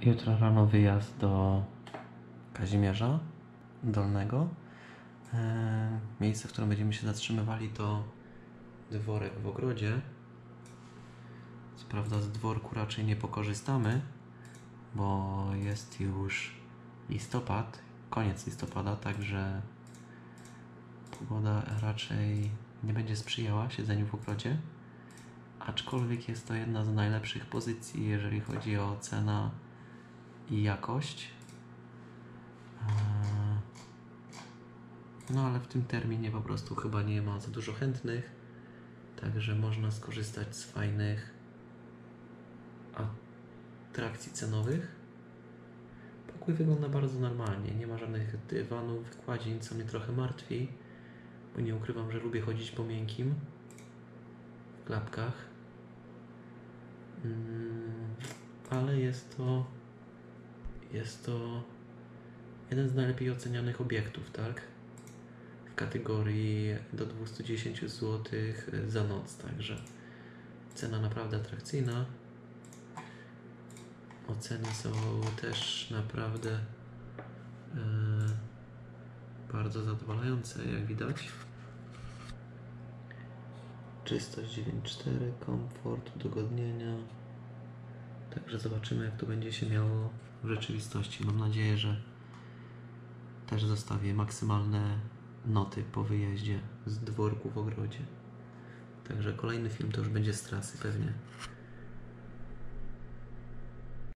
Jutro rano wyjazd do Kazimierza Dolnego. Miejsce, w którym będziemy się zatrzymywali, to dworek w ogrodzie. Co prawda z dworku raczej nie pokorzystamy, bo jest już listopad, koniec listopada, także pogoda raczej nie będzie sprzyjała siedzeniu w ogrodzie. Aczkolwiek jest to jedna z najlepszych pozycji, jeżeli chodzi o cenę i jakość. No ale w tym terminie po prostu chyba nie ma za dużo chętnych, także można skorzystać z fajnych atrakcji cenowych. Pokój wygląda bardzo normalnie, nie ma żadnych dywanów, wykładzin, co mnie trochę martwi, bo nie ukrywam, że lubię chodzić po miękkim, w klapkach. Ale jest to jeden z najlepiej ocenianych obiektów, tak? W kategorii do 210 zł za noc, także cena naprawdę atrakcyjna. Oceny są też naprawdę bardzo zadowalające, jak widać. Czystość 9.4, komfort, udogodnienia. Także zobaczymy, jak to będzie się miało w rzeczywistości. Mam nadzieję, że też zostawię maksymalne noty po wyjeździe z dworku w ogrodzie. Także kolejny film to już będzie z trasy pewnie.